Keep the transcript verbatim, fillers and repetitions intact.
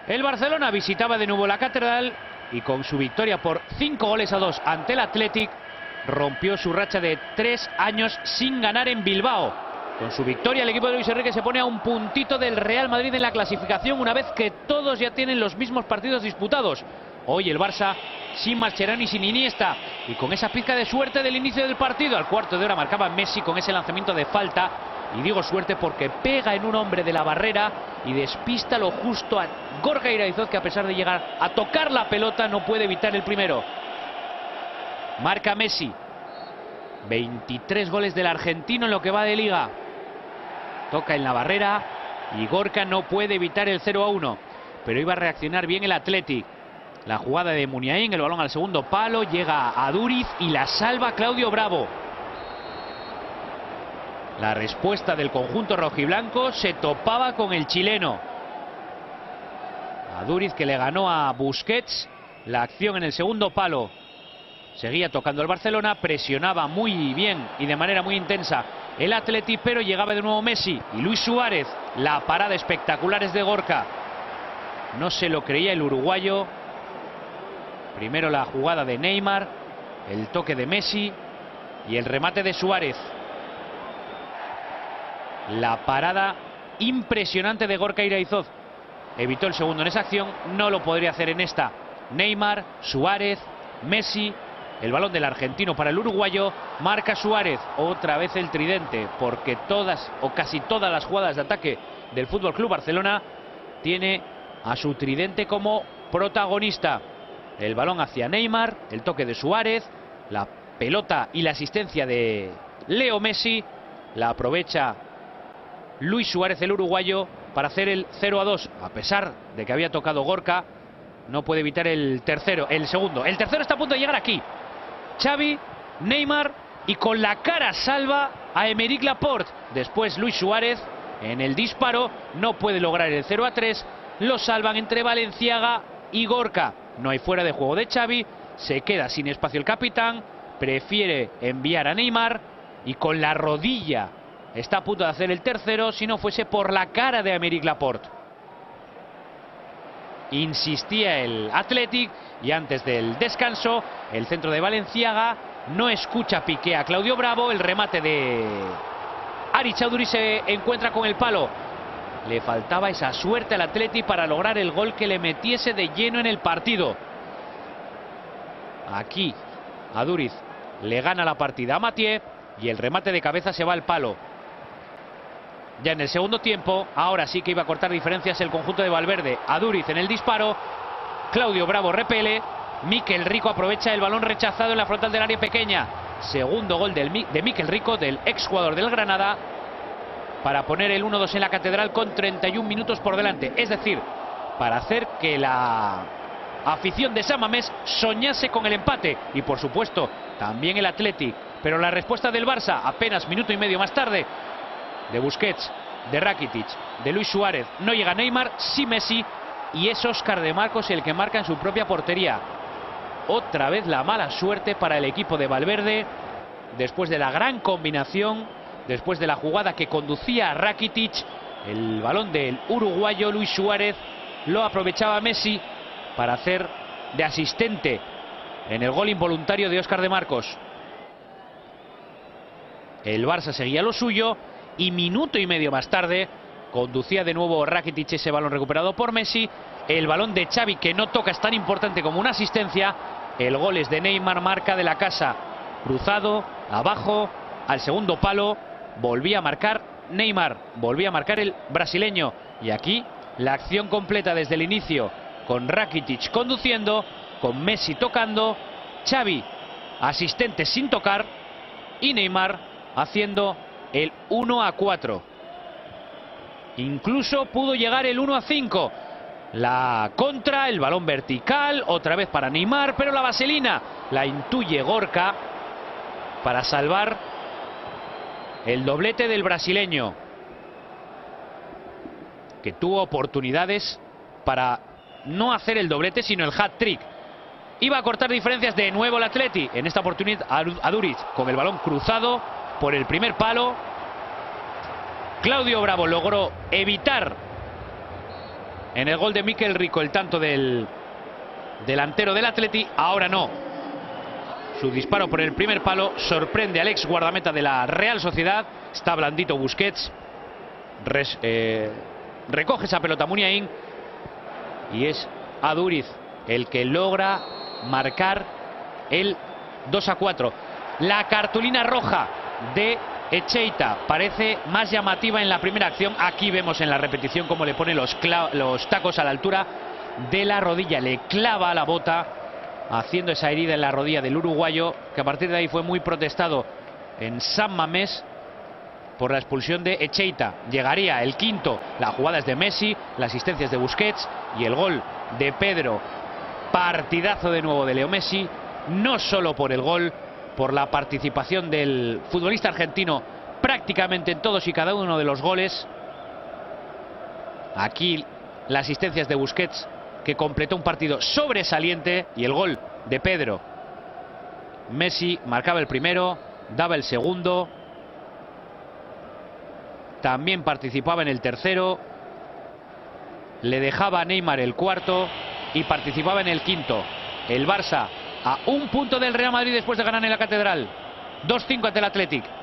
El Barcelona visitaba de nuevo la Catedral y con su victoria por cinco goles a dos ante el Athletic rompió su racha de tres años sin ganar en Bilbao. Con su victoria el equipo de Luis Enrique se pone a un puntito del Real Madrid en la clasificación una vez que todos ya tienen los mismos partidos disputados. Hoy el Barça sin Mascherano y sin Iniesta y con esa pizca de suerte del inicio del partido. Al cuarto de hora marcaba Messi con ese lanzamiento de falta. Y digo suerte porque pega en un hombre de la barrera y despista lo justo a Gorka Iraizoz, que a pesar de llegar a tocar la pelota no puede evitar el primero. Marca Messi. veintitrés goles del argentino en lo que va de liga. Toca en la barrera y Gorka no puede evitar el cero a uno. Pero iba a reaccionar bien el Athletic. La jugada de Muniain, el balón al segundo palo, llega a Duriz y la salva Claudio Bravo. La respuesta del conjunto rojiblanco se topaba con el chileno. A Duriz, que le ganó a Busquets la acción en el segundo palo. Seguía tocando el Barcelona, presionaba muy bien y de manera muy intensa el Athletic, pero llegaba de nuevo Messi y Luis Suárez. La parada espectacular es de Gorka. No se lo creía el uruguayo. Primero la jugada de Neymar, el toque de Messi y el remate de Suárez. La parada impresionante de Gorka Iraizoz. Evitó el segundo en esa acción, no lo podría hacer en esta. Neymar, Suárez, Messi, el balón del argentino para el uruguayo. Marca Suárez, otra vez el tridente, porque todas o casi todas las jugadas de ataque del F C Barcelona tiene a su tridente como protagonista. El balón hacia Neymar, el toque de Suárez, la pelota y la asistencia de Leo Messi. La aprovecha Luis Suárez, el uruguayo, para hacer el cero a dos. A pesar de que había tocado Gorka, no puede evitar el tercero, el segundo. El tercero está a punto de llegar aquí. Xavi, Neymar y con la cara salva a Aymeric Laporte. Después Luis Suárez en el disparo no puede lograr el cero a tres. Lo salvan entre Valenciaga y Gorka. No hay fuera de juego de Xavi. Se queda sin espacio el capitán. Prefiere enviar a Neymar y con la rodilla está a punto de hacer el tercero si no fuese por la cara de Aymeric Laporte. Insistía el Athletic y antes del descanso el centro de Valenciaga no escucha Piqué a Claudio Bravo. El remate de Aritz Chaudhuri se encuentra con el palo. Le faltaba esa suerte al Athletic para lograr el gol que le metiese de lleno en el partido. Aquí a Duriz le gana la partida a Mathieu y el remate de cabeza se va al palo. Ya en el segundo tiempo, ahora sí que iba a cortar diferencias el conjunto de Valverde. A Duriz en el disparo, Claudio Bravo repele, Mikel Rico aprovecha el balón rechazado en la frontal del área pequeña. Segundo gol del, de Mikel Rico, del exjugador del Granada, para poner el uno dos en la Catedral con treinta y un minutos por delante. Es decir, para hacer que la afición de San Mamés soñase con el empate. Y por supuesto, también el Athletic. Pero la respuesta del Barça, apenas minuto y medio más tarde, de Busquets, de Rakitic, de Luis Suárez. No llega Neymar, sí Messi, y es Óscar de Marcos el que marca en su propia portería. Otra vez la mala suerte para el equipo de Valverde, después de la gran combinación, después de la jugada que conducía a Rakitic. El balón del uruguayo Luis Suárez lo aprovechaba Messi para hacer de asistente en el gol involuntario de Óscar de Marcos. El Barça seguía lo suyo y minuto y medio más tarde conducía de nuevo Rakitic ese balón recuperado por Messi. El balón de Xavi, que no toca, es tan importante como una asistencia. El gol es de Neymar, marca de la casa. Cruzado, abajo, al segundo palo. Volvía a marcar Neymar, volvía a marcar el brasileño. Y aquí la acción completa desde el inicio, con Rakitic conduciendo, con Messi tocando, Xavi asistente sin tocar y Neymar haciendo el uno a cuatro. Incluso pudo llegar el uno a cinco. La contra, el balón vertical, otra vez para Neymar, pero la vaselina la intuye Gorka para salvar el doblete del brasileño, que tuvo oportunidades para no hacer el doblete sino el hat-trick. Iba a cortar diferencias de nuevo el Athletic. En esta oportunidad a Duriz con el balón cruzado por el primer palo. Claudio Bravo logró evitar en el gol de Mikel Rico el tanto del delantero del Atleti. Ahora no. Su disparo por el primer palo sorprende al ex guardameta de la Real Sociedad. Está blandito Busquets. Res, eh, recoge esa pelota Muniain. Y es Aduriz el que logra marcar el dos a cuatro. La cartulina roja de Echeita parece más llamativa en la primera acción. Aquí vemos en la repetición cómo le pone los, los tacos a la altura de la rodilla. Le clava la bota, haciendo esa herida en la rodilla del uruguayo, que a partir de ahí fue muy protestado en San Mamés por la expulsión de Echeita. Llegaría el quinto. La jugada es de Messi, la asistencia es de Busquets y el gol de Pedro. Partidazo de nuevo de Leo Messi, no solo por el gol, por la participación del futbolista argentino prácticamente en todos y cada uno de los goles. Aquí la asistencia es de Busquets, que completó un partido sobresaliente, y el gol de Pedro. Messi marcaba el primero, daba el segundo, también participaba en el tercero, le dejaba a Neymar el cuarto y participaba en el quinto. El Barça a un punto del Real Madrid después de ganar en la Catedral. dos cinco ante el Athletic.